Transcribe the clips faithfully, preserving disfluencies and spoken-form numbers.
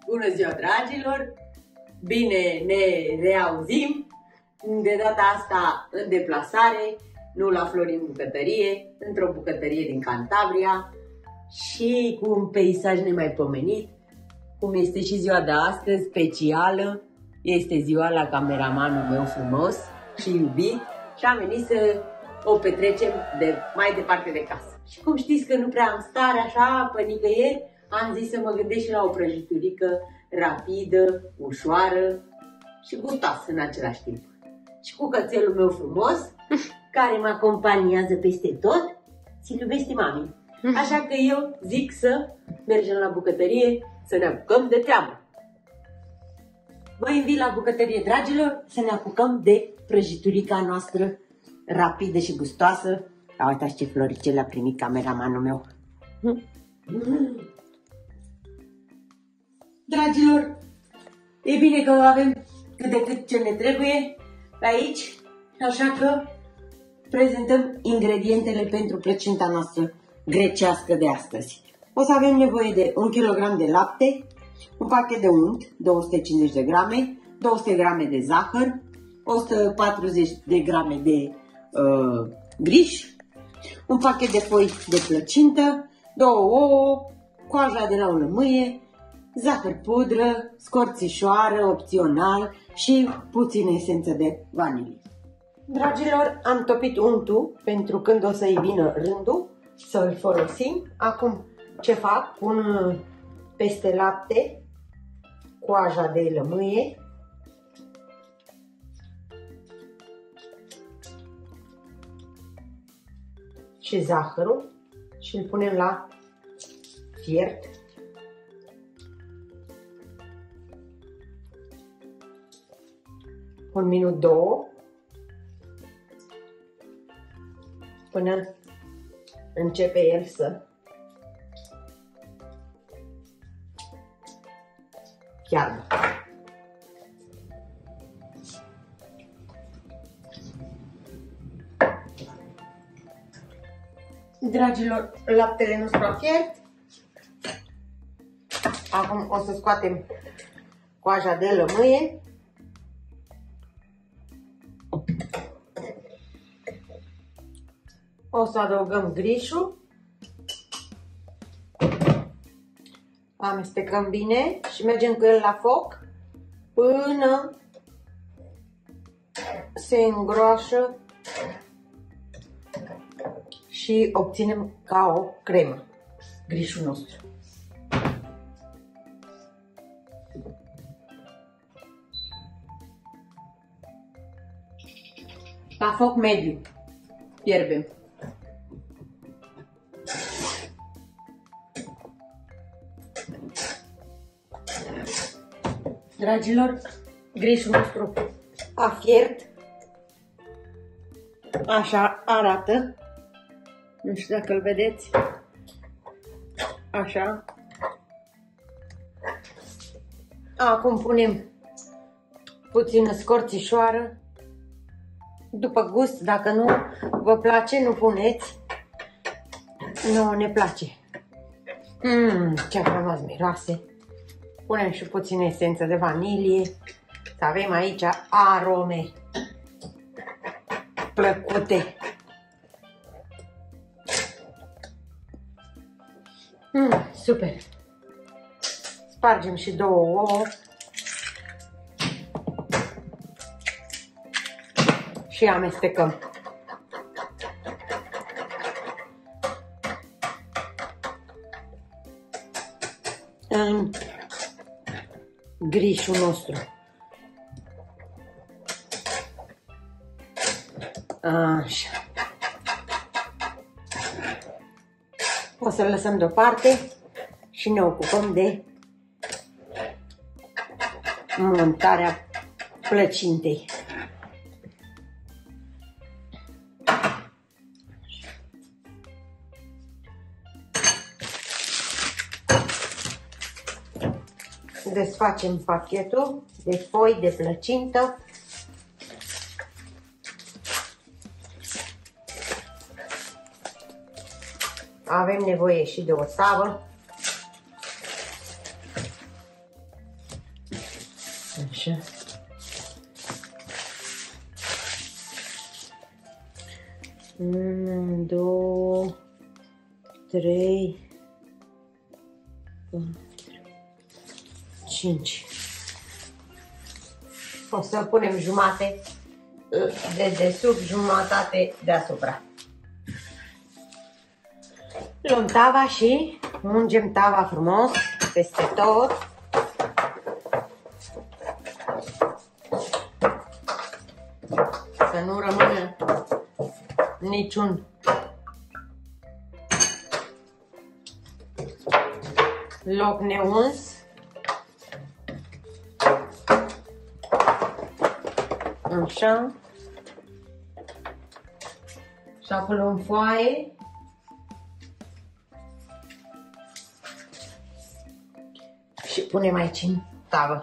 Bună ziua, dragilor! Bine ne reauzim, de data asta în deplasare, nu la Florin Bucătărie, într-o bucătărie din Cantabria și cu un peisaj nemaipomenit, cum este și ziua de astăzi, specială. Este ziua la cameramanul meu frumos și iubit și am venit să o petrecem de mai departe de casă. Și cum știți că nu prea am stare așa pe nicăieri, am zis să mă gândesc și la o prăjiturică rapidă, ușoară și gustoasă în același timp. Și cu cățelul meu frumos, care mă acompaniază peste tot, ți-l iubește mami. Așa că eu zic să mergem la bucătărie, să ne apucăm de treabă. Vă invit la bucătărie, dragilor, să ne apucăm de prăjiturica noastră rapidă și gustoasă. A, uitați ce floricele a primit cameramanul meu. Dragilor, e bine că avem cât de cât ce ne trebuie pe aici, așa că prezentăm ingredientele pentru plăcinta noastră grecească de astăzi. O să avem nevoie de un kilogram de lapte, un pachet de unt, două sute cincizeci de grame, două sute grame de zahăr, o sută patruzeci de grame de uh, griș, un pachet de foi de plăcintă, două ouă, coaja de la o lămâie, zahăr pudră, scorțișoară, opțional și puțină esență de vanilie. Dragilor, am topit untul pentru când o să-i vină rândul să-l folosim. Acum ce fac? Pun peste lapte coaja de lămâie, și zahărul și îl punem la fiert. Un minut, două, până începe el să fiarbă. Dragilor, laptele nostru a fiert. Acum o să scoatem coaja de lămâie. O să adăugăm grișul. Amestecăm bine și mergem cu el la foc până se îngroașă și obținem ca o cremă grișul nostru. La foc mediu fierbem. Dragilor, grișul nostru a fiert. Așa arată. Nu știu dacă îl vedeți. Așa. Acum punem puțină scorțișoară. După gust, dacă nu vă place, nu puneți. Nu ne place. Mmm, ce frumos miroase. Punem și puțină esență de vanilie. Să avem aici arome plăcute. Mm, super! Spargem și două ouă și amestecăm. În grișul nostru. Așa. O să-l lăsăm deoparte și ne ocupăm de montarea plăcintei. Desfacem pachetul de foi de plăcintă. Avem nevoie și de o savă. Așa. Unu, două, trei, patru, cinci. O să punem jumate de desubt, jumătate deasupra. Luăm tava și ungem tava frumos peste tot. Să nu rămână niciun loc neuns. Așa. Și acum luăm foaie. Și punem aici în tavă.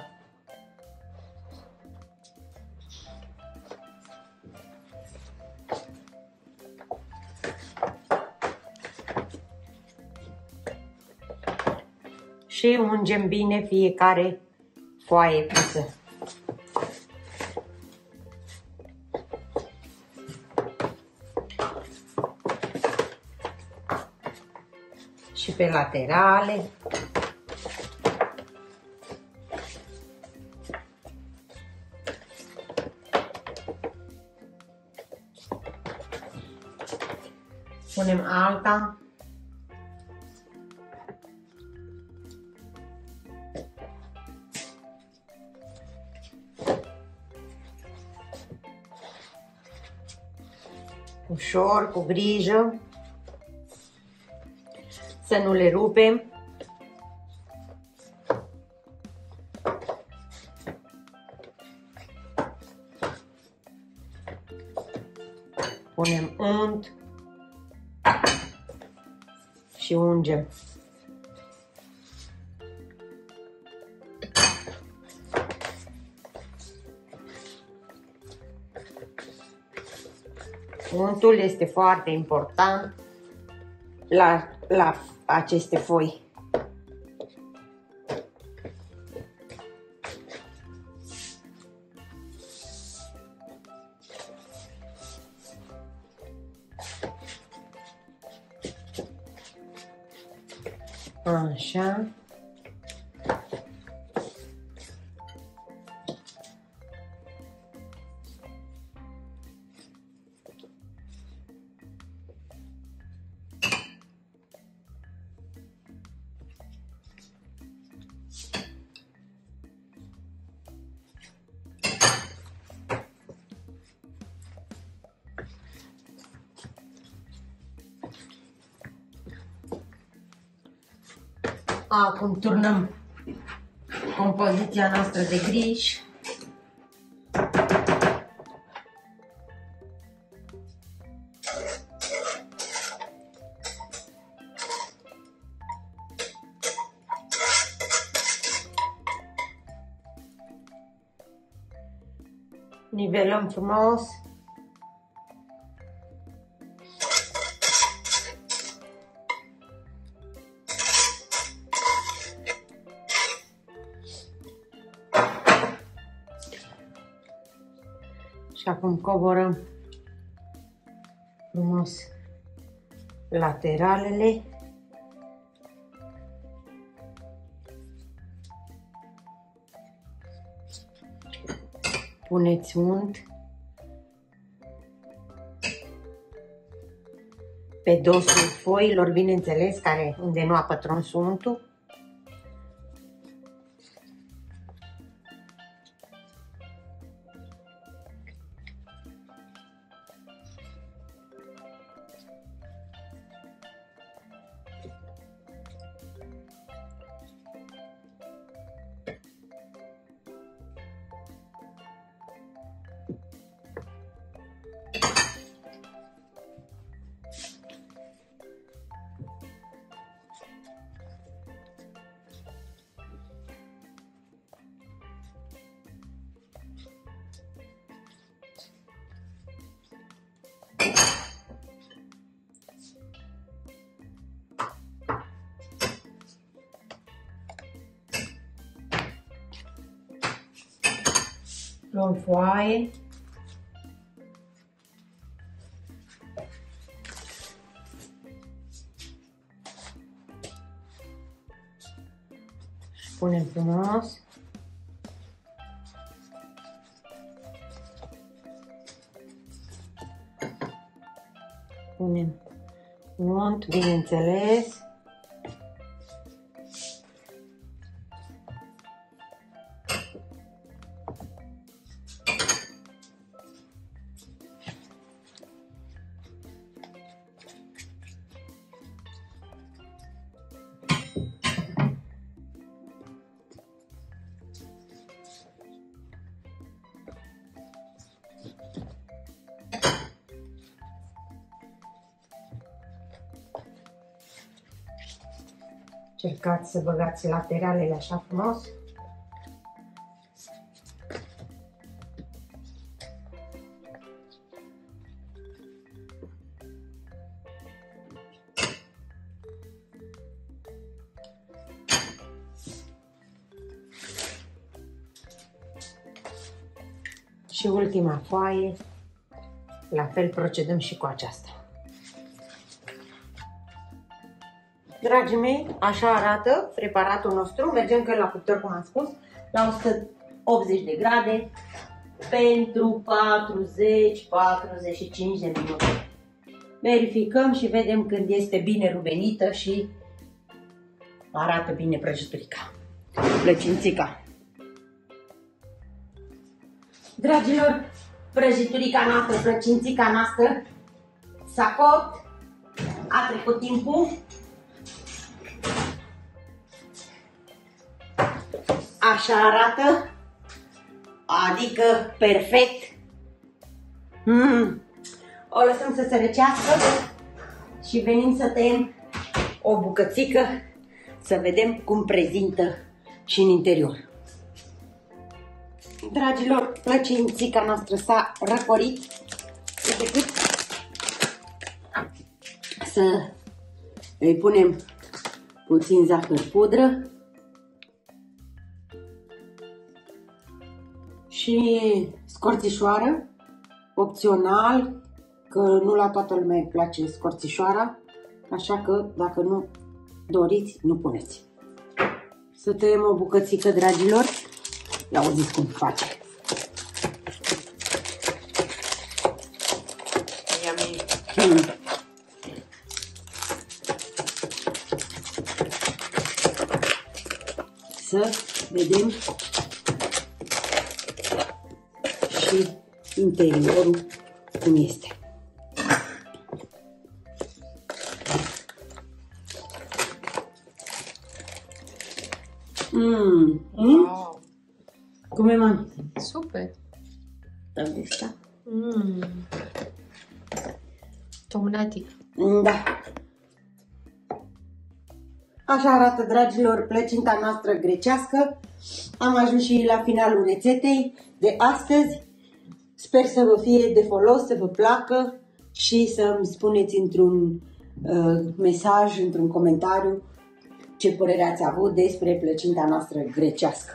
Și ungem bine fiecare foaie pusă. Și pe laterale. Punem alta. Ușor, cu grijă, să nu le rupem. Punem unt și ungem. Untul este foarte important la, la aceste foi. Așa. Acum turnăm compoziția noastră de griș. Nivelăm frumos. Și acum coborăm frumos lateralele. Puneți unt pe dosul foilor, bineînțeles, care unde nu a pătruns untul. Luăm foaie. Și punem frumos. Punem unt, bineînțeles. Încercați să băgați lateralele așa frumos. Și ultima foaie, la fel procedăm și cu aceasta. Dragii mei, așa arată preparatul nostru. Mergem că la cuptor, cum am spus, la o sută optzeci de grade pentru patruzeci patruzeci și cinci de minute. Verificăm și vedem când este bine rubenită și arată bine prăjiturica, plăcințica. Dragilor, prăjiturica noastră, plăcințica noastră s-a copt, a trecut timpul. Așa arată, adică perfect. Mm. O lăsăm să se răcească și venim să tăiem o bucățică să vedem cum prezintă și în interior. Dragilor, plăcințica noastră s-a răcorit, e decât să îi punem puțin zahăr pudră și scorțișoară, opțional, că nu la toată lumea îi place scorțișoara, așa că dacă nu doriți, nu puneți. Să tăiem o bucățică, dragilor, ia auziți cum face. Hmm. Să vedem și interiorul cum este. Mm. Wow. Cum e, mami? Super. Am gustat? Mm. Tomnatic. Da. Așa arată, dragilor, plăcinta noastră grecească. Am ajuns și la finalul rețetei de astăzi. Sper să vă fie de folos, să vă placă și să îmi spuneți într-un uh, mesaj, într-un comentariu, ce părere ați avut despre plăcinta noastră grecească.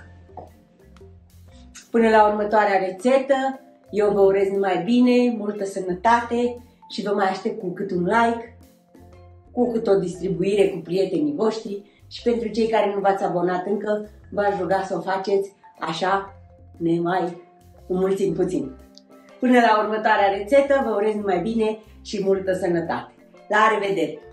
Până la următoarea rețetă, eu vă urez numai bine, multă sănătate și vă mai aștept cu cât un like, cu cât o distribuire cu prietenii voștri și pentru cei care nu v-ați abonat încă, v-aș ruga să o faceți, așa ne mai înmulțim puțin. Până la următoarea rețetă, vă urez numai bine și multă sănătate. La revedere!